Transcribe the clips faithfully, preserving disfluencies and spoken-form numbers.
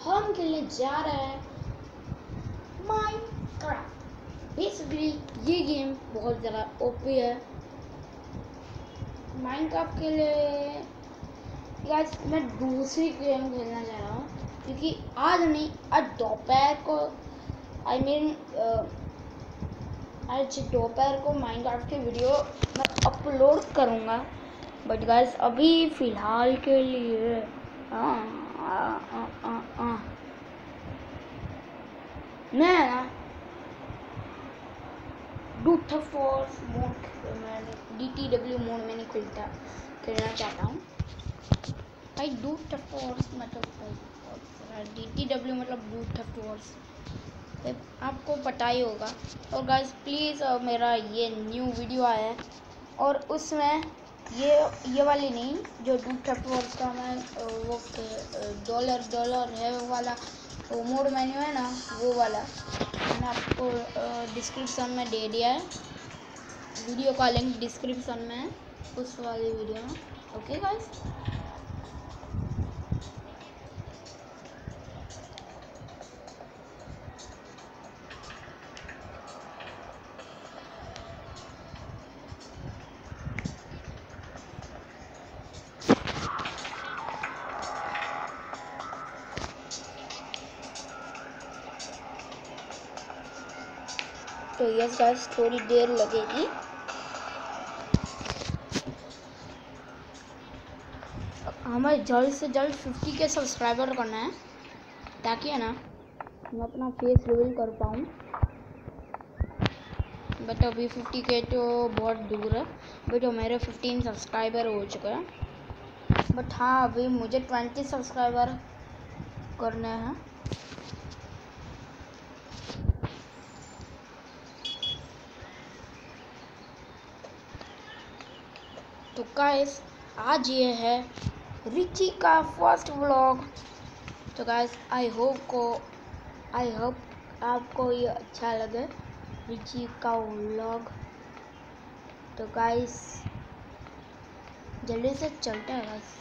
हम खेलने जा रहे हैं माइनक्राफ्ट। बेसिकली ये गेम बहुत ज़्यादा ओपी है। माइनक्राफ्ट के लिए गाइस मैं दूसरी गेम खेलना चाह रहा हूँ क्योंकि आज नहीं, आज दोपहर को आई मीन आज दोपहर को माइनक्राफ्ट की वीडियो मैं अपलोड करूँगा। बट गाइस अभी फ़िलहाल के लिए हाँ हाँ हाँ हाँ मैं ना डूट फोर्स मोड मैंने डी टी डब्ल्यू मोड में नहीं खुलता खेलना चाहता हूँ भाई। डूट फोर्स मतलब डी टी डब्ल्यू मतलब डूट फोर्स आपको पता ही होगा। और गाइस प्लीज़ मेरा ये न्यू वीडियो आया है और उसमें ये ये वाली नहीं जो डूट फोर्स का मैं वो डॉलर डॉलर है वो वाला वो मोड मेन्यू है ना, वो वाला मैंने आपको डिस्क्रिप्शन में दे दिया है। वीडियो का लिंक डिस्क्रिप्शन में है उस वाली वीडियो में। ओके गाइस, तो यस गाइस थोड़ी देर लगेगी। हमें जल्द से जल्द फिफ्टी के सब्सक्राइबर करना है ताकि है ना मैं अपना फेस रिवील कर पाऊँ। बट अभी फिफ्टी के तो बहुत दूर है। बट मेरे फिफ्टीन सब्सक्राइबर हो चुके हैं। बट हाँ अभी मुझे ट्वेंटी सब्सक्राइबर करने हैं। तो गाइस आज ये है रिची का फर्स्ट व्लॉग। तो गाइस आई होप को आई होप आपको ये अच्छा लगे रिची का व्लॉग। तो गाइस जल्दी से चलते हैं गाइस।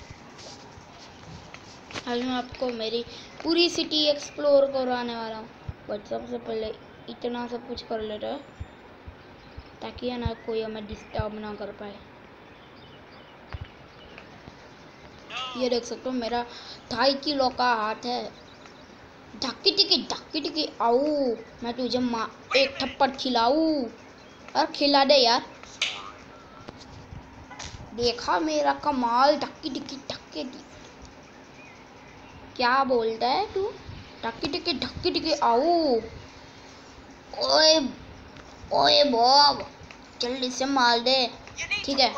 आज मैं आपको मेरी पूरी सिटी एक्सप्लोर करवाने वाला हूँ। बट सबसे पहले इतना सब कुछ कर लेता है ताकि है ना कोई हमें डिस्टर्ब ना कर पाए। ये देख सकते हो मेरा ढाई किलो का हाथ है। ढक्की टिकी ढक्की टिकी आऊ मैं तुझे माँ एक थप्पड़ खिलाऊ। और खिला दे यार, देखा मेरा कमाल। ढक्की टिकी ढक्की टिकी क्या बोलता है तू? ढक्की टिकी ढक्की टिकी आऊ। ओए ओए बॉब जल्दी से मार दे, ठीक है?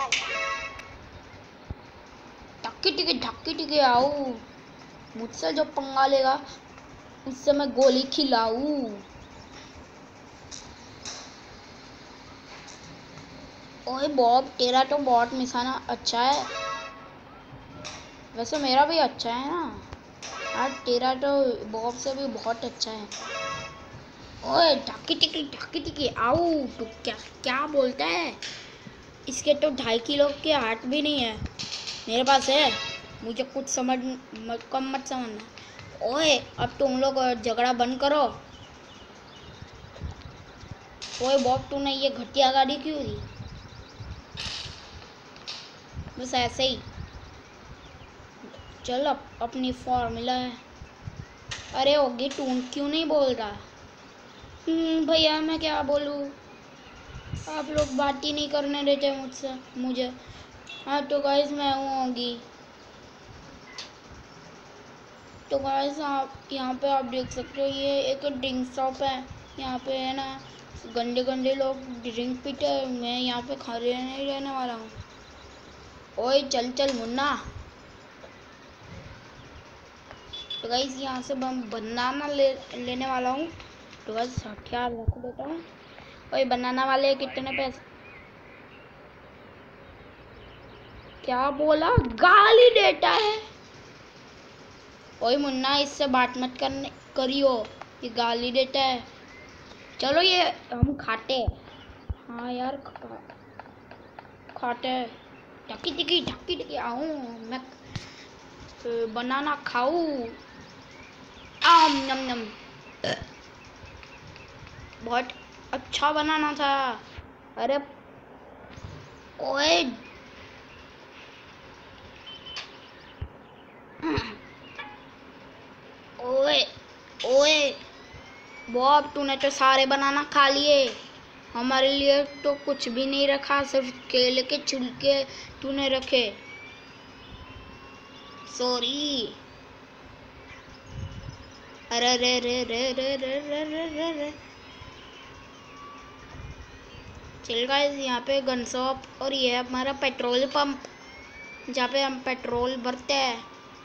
ढक्की टिकी ढक्की टिकी आऊ। मुझसे जो पंगा लेगा उससे मैं गोली खिलाऊ। ओए बॉब तेरा तो बहुत निशाना अच्छा है। वैसे मेरा भी अच्छा है ना यार, तेरा तो बॉब से भी बहुत अच्छा है। ओए ढक्की टिकी ढक्की टिकी आऊ। तू क्या क्या बोलता है? इसके तो ढाई किलो के हाथ भी नहीं है, मेरे पास है। मुझे कुछ समझ मत कम मत समझना। ओए अब तुम लोग झगड़ा बंद करो। ओए बॉब तूने ये घटिया गाड़ी क्यों दी? बस ऐसे ही चल अप, अपनी फॉर्मूला है। अरे ओगी तू क्यों नहीं बोल रहा? भैया मैं क्या बोलूँ, आप लोग बात ही नहीं करने देते मुझसे मुझे। हाँ तो गाइस मैं हूँ होगी। तो गाइस आप यहाँ पे आप देख सकते हो ये एक ड्रिंक शॉप है। यहाँ पे है ना गंदे गंदे लोग ड्रिंक पीते हैं। मैं यहाँ पे खड़े नहीं रहने वाला हूँ। ओए चल चल मुन्ना। तो गाइस यहाँ से मैं बनाना ले लेने वाला हूँ। तो गाइस हथियार रख देता हूँ। ओए बनाना वाले कितने पैसे? क्या बोला? गाली देता है? ओए मुन्ना इससे बात मत करने करियो, ये गाली देता है। चलो ये हम खाते हैं। हाँ यार खा, खाते हैं। ढक्की टिकी ढक्की टिकी आऊँ मैं बनाना खाऊँ। आम नम नम। बहुत अच्छा बनाना था। अरे ओए ओए ओए बॉब, तूने तो सारे बनाना खा लिए, हमारे लिए तो कुछ भी नहीं रखा, सिर्फ केले के छिलके तूने रखे। सॉरी। अरे रे रे रे रे रे रे रे रे रे। चल गाइस, यहाँ पे गन शॉप और ये है हमारा पेट्रोल पंप जहाँ पे हम पेट्रोल भरते हैं।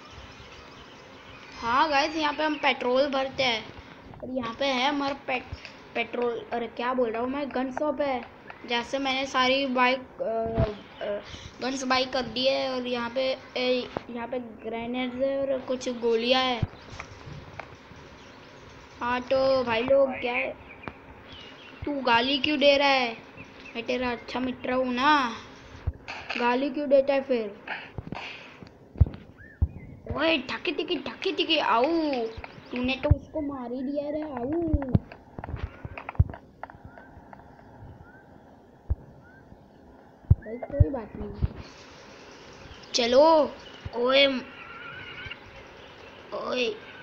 हाँ गाइस, यहाँ पे हम पेट्रोल भरते हैं और यहाँ पे है हमारा पेट पेट्रोल अरे क्या बोल रहा हूँ मैं, गन शॉप है जैसे मैंने सारी बाइक गन्स बाई कर दी है। और यहाँ पे यहाँ पे ग्रेनेड्स है और कुछ गोलियां है। हाँ तो भाई लोग, क्या है तू गाली क्यों दे रहा है? मैं तेरा अच्छा मित्र हूँ ना, गाली क्यों देता है फिर? ओए ढके टिके ढके टिके आऊ, तूने तो उसको मार ही दिया रे आऊ। भाई कोई बात नहीं, चलो। ओए ओए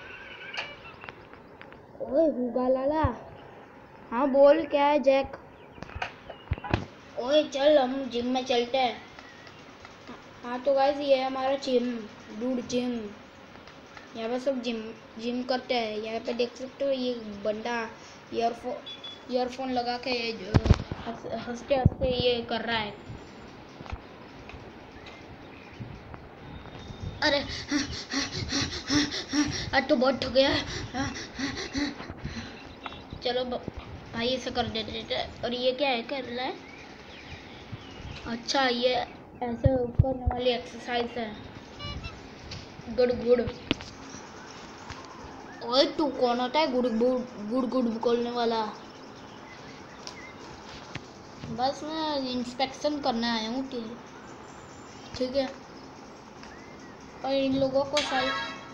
ओए हुगा लाला। हाँ बोल, क्या है जैक? ओए चल हम जिम में चलते हैं। हाँ तो गाइस, ये है हमारा जिम, डूड जिम। यहाँ पे सब जिम जिम करते हैं। यहाँ पे देख सकते हो ये बंदा ईयरफोन ईयरफोन लगा के हंसते हंसते ये कर रहा है। अरे आज तो बहुत ठग गया। चलो भाई ऐसे कर देते। और ये क्या है कर रहा है? अच्छा, ये ऐसे करने वाली एक्सरसाइज है। Good good. ओए तू कौन होता है गुड गुड गुड गुड बोलने वाला? बस मैं इंस्पेक्शन करने आया हूँ, ठीक है। और इन लोगों को सही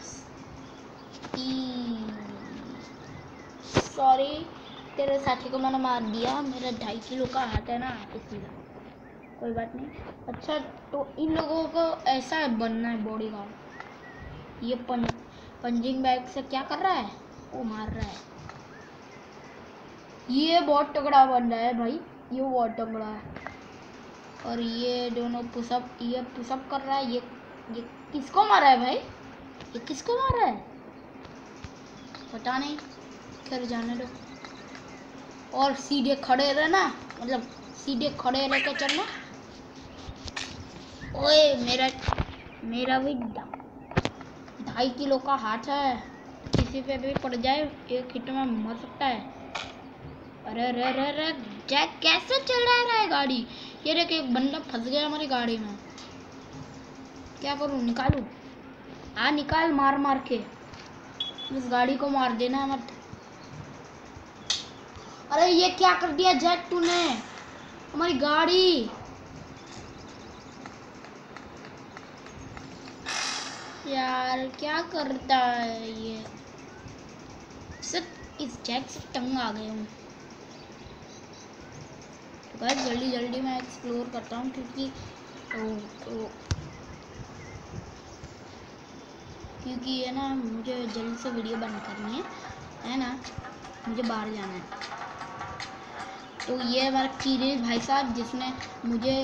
सॉरी, तेरे साथी को मैंने मार दिया, मेरा ढाई किलो का हाथ है ना, इसलिए। कोई बात नहीं। अच्छा तो इन लोगों को ऐसा बनना है बॉडी गार्ड। ये पं, पंजिंग बैग से क्या कर रहा है? वो मार रहा है। ये बहुत तगड़ा बन रहा है भाई, ये बहुत तगड़ा है। और ये दोनों पुशअप ये पुशअप कर रहा है। ये ये किसको मारा है भाई? ये किसको मारा है पता नहीं, खैर जाने दो। और सीधे खड़े रहना, मतलब सीधे खड़े रह के चलना। ओए मेरा मेरा भी ढाई किलो का हाथ है, किसी पे भी पड़ जाए एक हिट में मर सकता है। अरे रे रे रे जैक कैसे चल रहा है गाड़ी? ये देख एक बंदा फंस गया हमारी गाड़ी में। क्या करूं, निकालूं? हाँ निकाल, मार मार के इस गाड़ी को मार देना मत। अरे ये क्या कर दिया जैक तूने हमारी गाड़ी? यार क्या करता है ये? सिर्फ इस जैक से तंग आ गए हूँ। तो बस जल्दी जल्दी मैं एक्सप्लोर करता हूँ, क्योंकि तो, तो क्योंकि ये ना मुझे जल्दी से वीडियो बंद करनी है है ना, मुझे बाहर जाना है। तो ये हमारा कीरे भाई साहब जिसने मुझे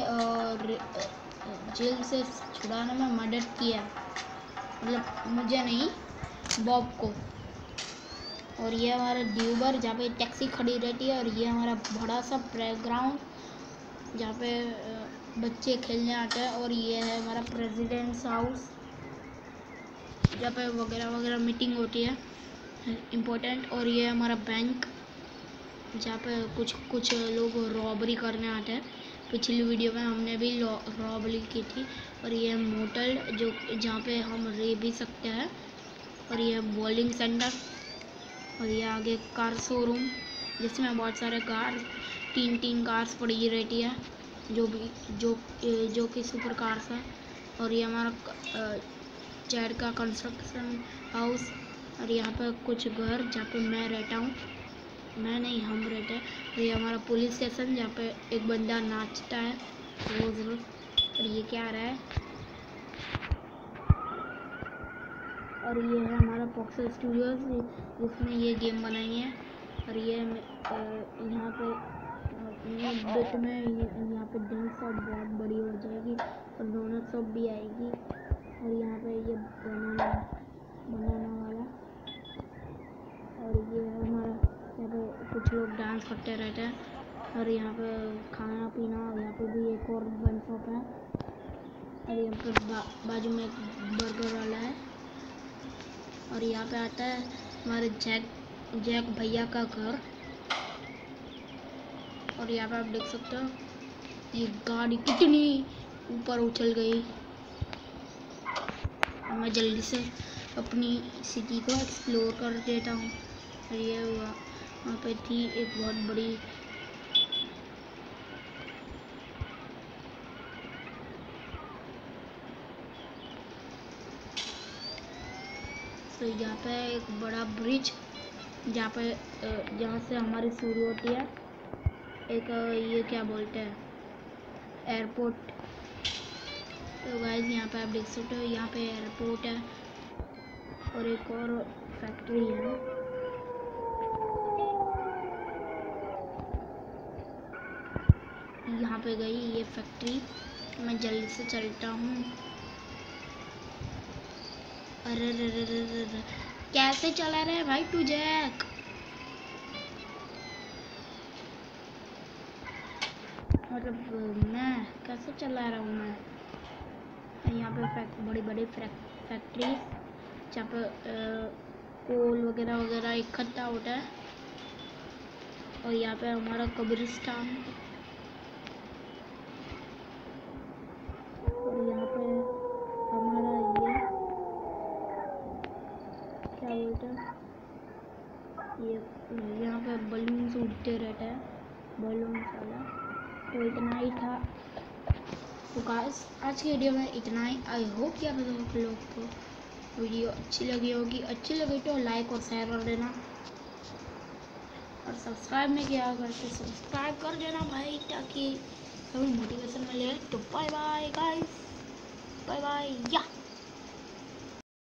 जेल से छुड़ाने में मदद किया, मतलब मुझे नहीं, बॉब को। और ये हमारा ड्यूबर जहाँ पे टैक्सी खड़ी रहती है। और ये हमारा बड़ा सा प्लेग्राउंड जहाँ पे बच्चे खेलने आते हैं। और ये है हमारा प्रेसिडेंट्स हाउस जहाँ पे वगैरह वगैरह मीटिंग होती है इम्पोर्टेंट। और ये हमारा बैंक जहाँ पे कुछ कुछ लोग रॉबरी करने आते हैं। पिछली वीडियो में हमने भी रॉबरी की थी। और ये मोटल जो जहाँ पे हम रह भी सकते हैं। और ये बॉलिंग सेंटर। और ये आगे कार शोरूम जिसमें बहुत सारे कार तीन तीन कार्स पड़ी रहती है, जो भी जो जो कि सुपर कार्स है। और ये हमारा चैड का कंस्ट्रक्शन हाउस और यहाँ पे कुछ घर जहाँ पे मैं रहता हूँ, मैं नहीं हम रहते हैं। और ये हमारा पुलिस स्टेशन जहाँ पे एक बंदा नाचता है रोज रोज। और ये क्या आ रहा है, और ये है हमारा पॉक्सल स्टूडियोज जिसमें ये गेम बनाई है। और ये यहाँ पे ये बिट में यहाँ पे ड्रिंक शॉप बहुत बड़ी हो जाएगी और डोनट शॉप भी आएगी। और यहाँ पे ये बनाना बनाना वाला, और ये हमारा यहाँ पे कुछ लोग डांस करते रहते हैं। और यहाँ पे खाना पीना, यहाँ पे भी एक और वन शॉप है। और यहाँ पे बा, बाजू में एक बर्गर वाला है। और यहाँ पे आता है हमारे जैक जैक भैया का घर। और यहाँ पे आप देख सकते हो ये गाड़ी कितनी ऊपर उछल गई। मैं जल्दी से अपनी सिटी को एक्सप्लोर कर देता हूँ। और ये हुआ वहाँ पे थी एक बहुत बड़ी तो यहाँ पे एक बड़ा ब्रिज जहाँ पे जहाँ से हमारी शुरू होती है एक ये क्या बोलते हैं एयरपोर्ट। तो गाइस यहाँ पे आप देख सकते हो यहाँ पे एयरपोर्ट है और एक और फैक्ट्री है। यहाँ पे गई ये फैक्ट्री, मैं जल्दी से चलता हूँ। अरे रे रे रे रे रे कैसे चला रहे भाई तू जैक? मतलब मैं कैसे चला रहा हूँ मैं? यहाँ पे फैक्ट बड़ी बड़ी फैक्ट्री जहाँ पे कोल वगैरह वगैरह इकट्ठा होता है। और यहाँ पे हमारा कब्रिस्तान, और यहाँ पे हमारा ये क्या बोलते हैं ये यहाँ पे बलून्स उड़ते रहते हैं, बलून्स वाला। तो इतना ही था तो गाइस आज की वीडियो में इतना ही। आई होप कि आप लोग को वीडियो अच्छी लगी होगी। अच्छी लगी तो लाइक और शेयर कर देना, और सब्सक्राइब नहीं किया अगर तो सब्सक्राइब कर देना भाई, ताकि हमें मोटिवेशन मिले। तो bye bye guys, bye bye या।